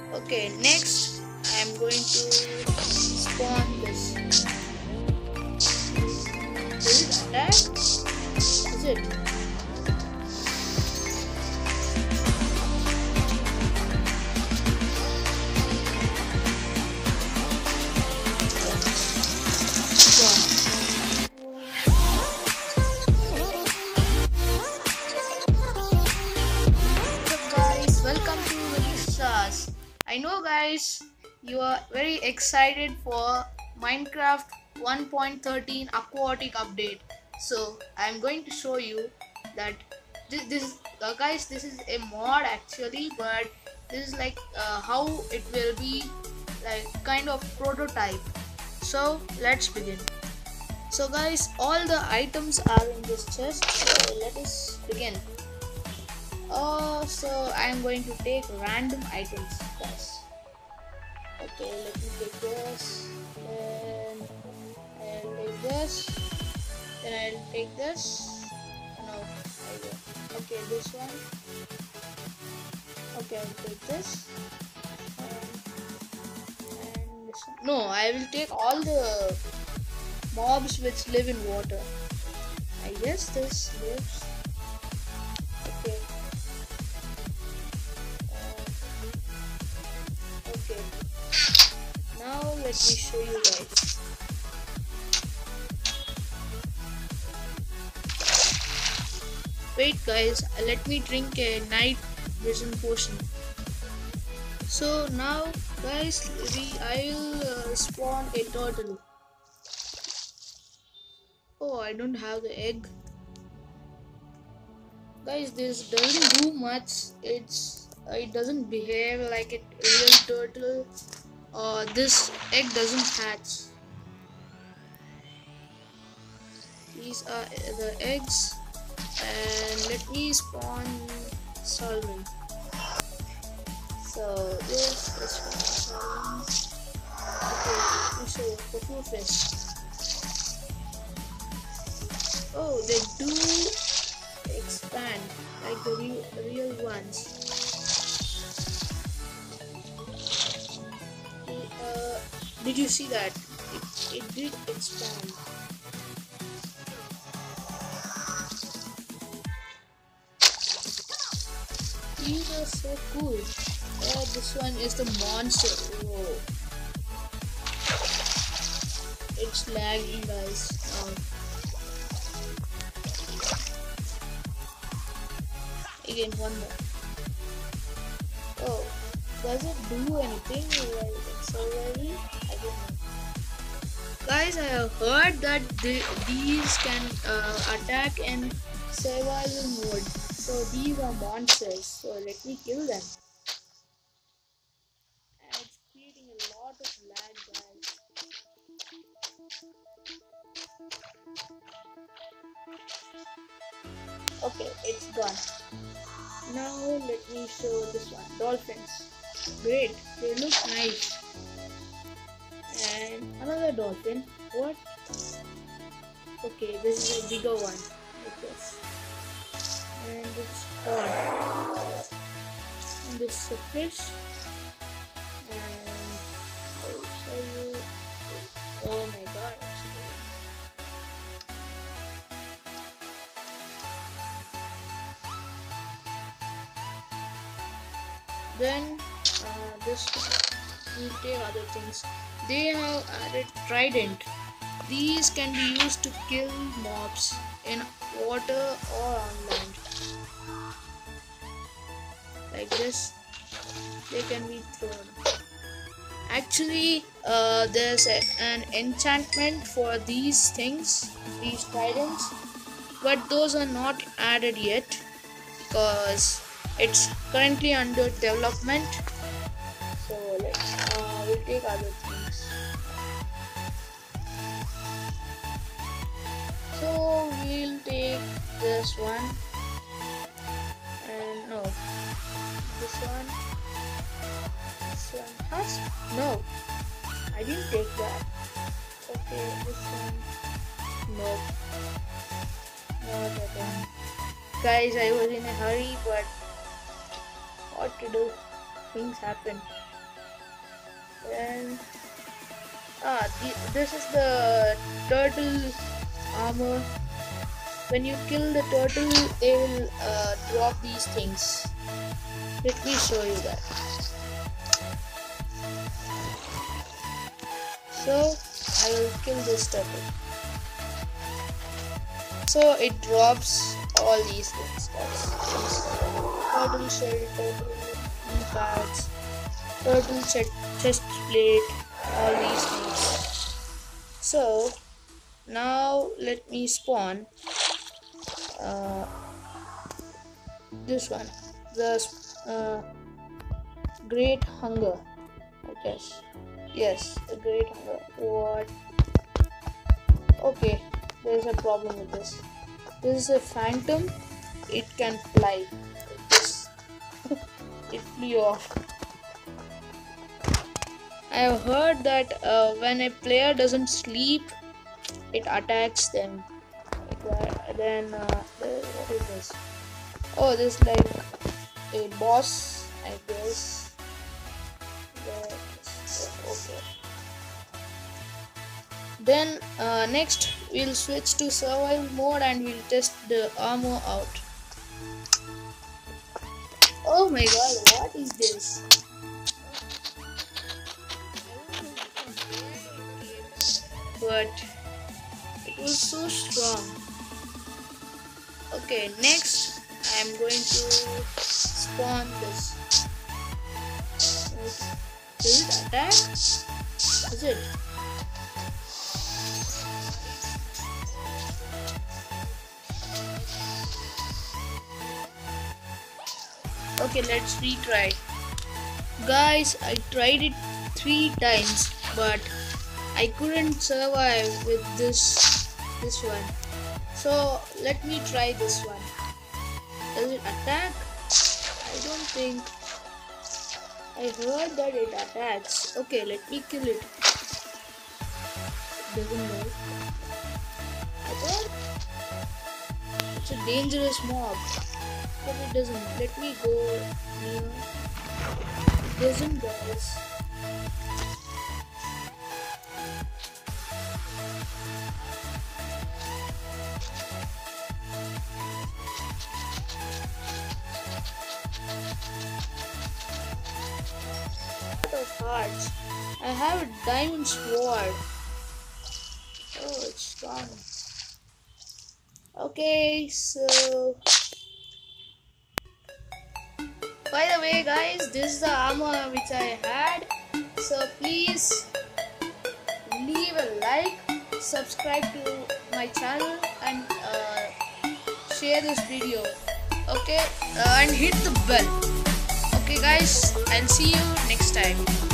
Okay, next I'm going to spawn this. Will it attack? Is it? What's up, guys? Welcome to Stars. I know, guys, you are very excited for Minecraft 1.13 aquatic update. So I'm going to show you that guys, this is a mod actually, but this is like how it will be, like kind of prototype. So let's begin. So guys, all the items are in this chest. So let us begin. So I'm going to take random items, guys. Okay, let me take this, then I'll take this, then I'll take this. No, I will. Okay, this one. Okay, I'll take this, and this one. No, I will take all the mobs which live in water. I guess this lives. Okay. Okay. Now let me show you guys. Wait guys, let me drink a night vision potion. So now guys, I'll spawn a turtle. Oh, I don't have the egg. Guys, this doesn't do much. It doesn't behave like a real turtle. This egg doesn't hatch. These are the eggs, and let me spawn salmon. So this is salmon. Okay, let me show the food fish. Oh, they do expand like the real ones. Did you see that? It did expand. These are so cool. Oh, this one is the monster. Whoa. It's lagging, guys. Again, one more. Oh, does it do anything while it's surviving? I don't know. Guys, I have heard that these can attack in survival mode. So these are monsters. So let me kill them. And it's creating a lot of lag, guys. Okay, it's gone. Now let me show this one. Dolphins. Great, they look nice. And another dolphin. What? Okay, this is a bigger one. Like this. And it's hard. And this is a fish. And I'll show you. Oh my god. Then this will take other things. They have added trident. These can be used to kill mobs in water or on land. Like this, they can be thrown. Actually, there's an enchantment for these things, these tridents, but those are not added yet because it's currently under development. So we'll take other things. So we'll take this one, and no, this one. This one has no. I didn't take that. Okay, this one. Nope. Not again. Guys, I was in a hurry, but what to do? Things happen. And this is the turtle armor. When you kill the turtle, they will drop these things. Let me show you that. So I will kill this turtle. So it drops all these things. That's turtle shell, turtle knee pads, turtle chest plate, all these things. So now let me spawn this one, the great hunger, I guess. Yes, the great hunger. What? Okay, there's a problem with this. This is a phantom. It can fly. This it flew off. I have heard that when a player doesn't sleep, it attacks them. Like that. Then what is this? Oh, this is like a boss, I guess. Okay. Then next we'll switch to survival mode and we'll test the armor out. Oh my god, what is this? But it was so strong. Okay, next I'm going to spawn this. Does it attack? Is it? Okay, let's retry. Guys, I tried it 3 times, but I couldn't survive with this one. So let me try this one. Does it attack? I don't think. I heard that it attacks. Okay, let me kill it. It doesn't work. I thought it's a dangerous mob, but it doesn't. Let me go near. It doesn't, guys. Of hearts. I have a diamond sword. Oh, it's strong. Okay, so by the way, guys, this is the armor which I had. So please leave a like, subscribe to my channel, and share this video. Okay, and hit the bell. Okay guys, I'll see you next time.